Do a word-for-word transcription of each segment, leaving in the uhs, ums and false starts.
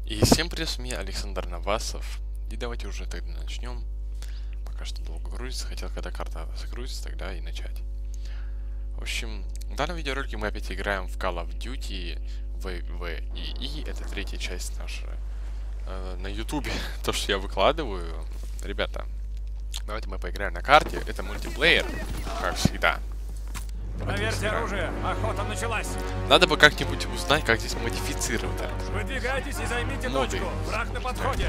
И всем привет, с меня Александр Новасов. И давайте уже тогда начнем. Пока что долго грузится. Хотел, когда карта загрузится, тогда и начать. В общем, в данном видеоролике мы опять играем в Call of Duty ви ви и и. Это третья часть наша э, на ютубе. То, что я выкладываю. Ребята, давайте мы поиграем на карте. Это мультиплеер, как всегда. Проверьте оружие, охота началась. Надо бы как-нибудь узнать, как здесь модифицировать оружие. Выдвигайтесь и займите Ну, точку. ты- Враг на подходе.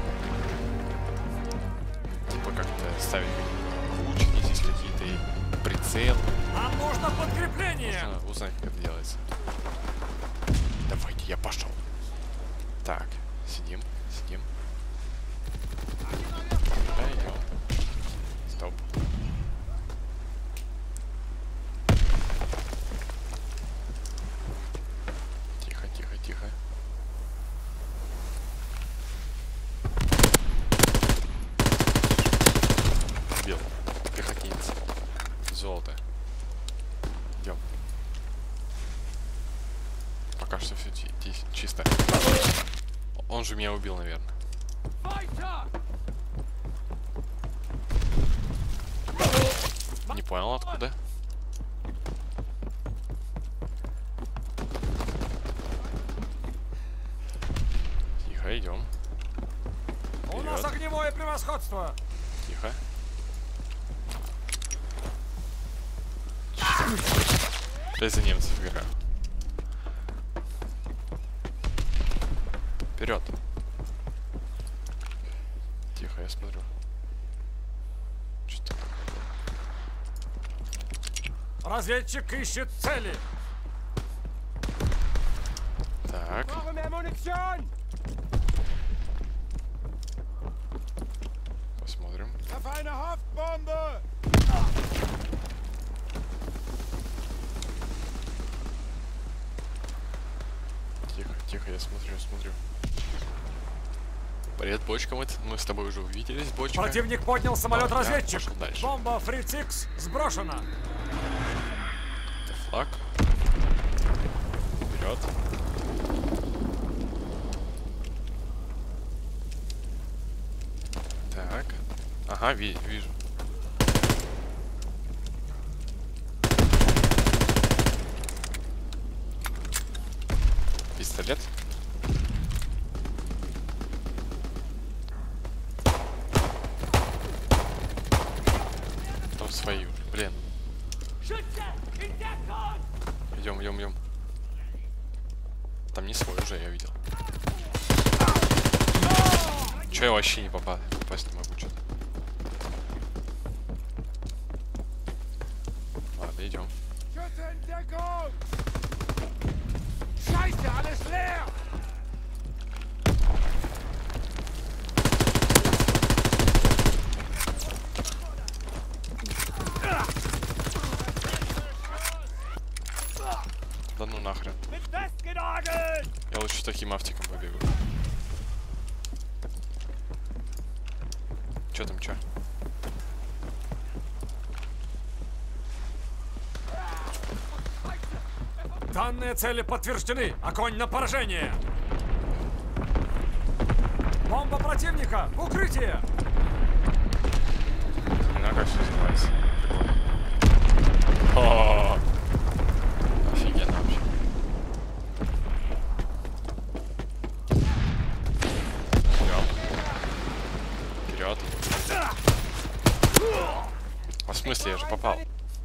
Типа как-то ставить какие-то лучники здесь какие-то, и прицел. Нам нужно подкрепление. Нужно узнать, как это делается. Давайте, я пошел. Так, сидим, сидим. Пойдем. Стоп. Тихо, тихо, тихо. Убил. Пехотинец. Золото. Идем. Пока что все чисто. Он же меня убил, наверное. Не понял, откуда. Тихо, идем. У нас Вперед. огневое превосходство. Тихо. Опять за немцев играю. Вперед. Тихо, я смотрю. Что-то. Разведчик ищет цели. Так. Посмотрим. Тихо, тихо, я смотрю, смотрю. Привет, бочка, мы, мы с тобой уже увиделись, бочка. Противник поднял А, самолет-разведчик. я пошел дальше. Бомба Фриц Икс сброшена. Это флаг. Вперед. Так. Ага, ви вижу. Пистолет. Там свои уже, блин. Идем, идем, идем. Там не свой уже, я видел. Че я вообще не попал? Попасть не могу что-то. Ладно, идем. Да ну нахрен. Я лучше таким автиком побегу. Чё там, чё? Данные цели подтверждены. Огонь на поражение. Бомба противника. В укрытие. Не знаю, как все называется. О, офигенно вообще. Вперед. Вперед. А в смысле, я же попал.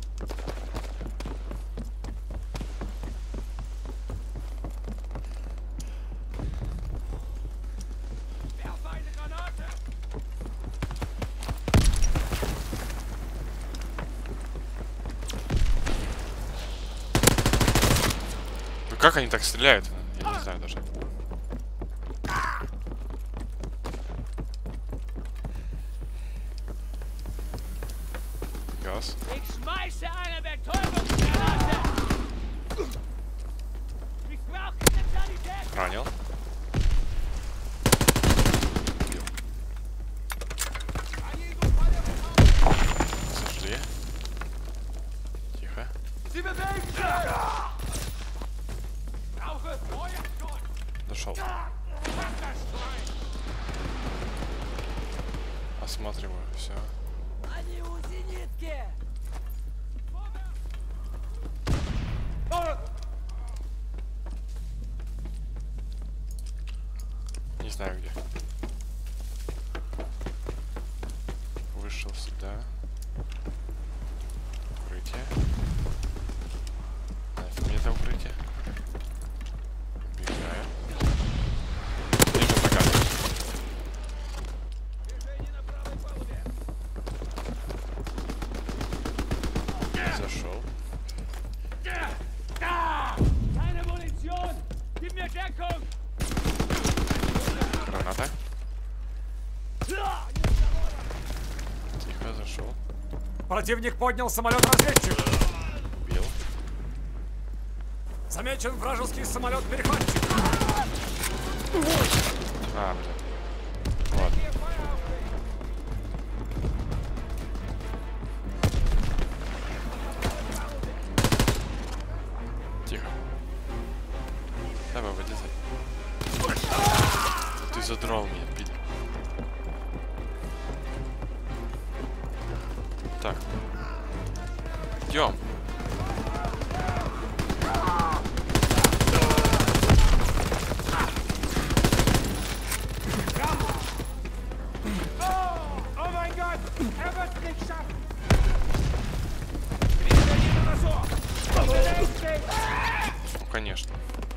Ну как они так стреляют? Я не знаю даже. Газ. Ich schmeiße eine Betäubungsgranate! Ich brauche Spezialität! Ранил. Убил. Сожди. Тихо. Дошел. Осматриваю, все. Они у зенитки! Не знаю где. Вышел сюда. Укрытие. Нафиг мне это укрытие. Убегаю. Вижу пока. Движение на правой палубе! Зашел. Keine Munition! Gib mir Deckung! Граната. Тихо, зашел. Противник поднял самолет-разведчик. Убил. Замечен вражеский самолет-перехватчик. А, блин. Ладно. Тихо. Давай, вылезай. Ты задрал меня, пидор. Так. Идем. О май гад! Er wird nicht schaffen! Ну, конечно.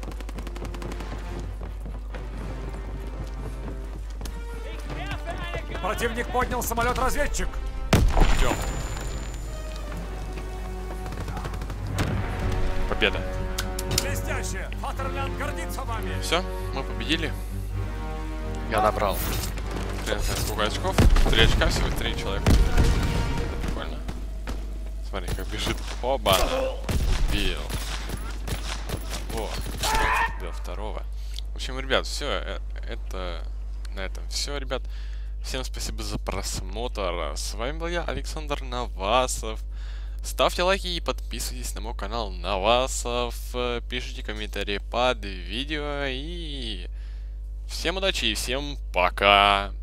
Ich werfe eine Granate! Противник поднял самолет-разведчик. Идем. Победа. Блестяще! Фатерлянд гордится вами. Все, мы победили. Я набрал. Хрен знает сколько очков. Три очка всего, три человека. Прикольно. Смотри, как бежит. Оба! Убил. Вот. Убил второго. В общем, ребят, все. Это на этом все, ребят. Всем спасибо за просмотр. С вами был я, Александр Навасов. Ставьте лайки и подписывайтесь на мой канал Навасов. Пишите комментарии под видео. И всем удачи и всем пока.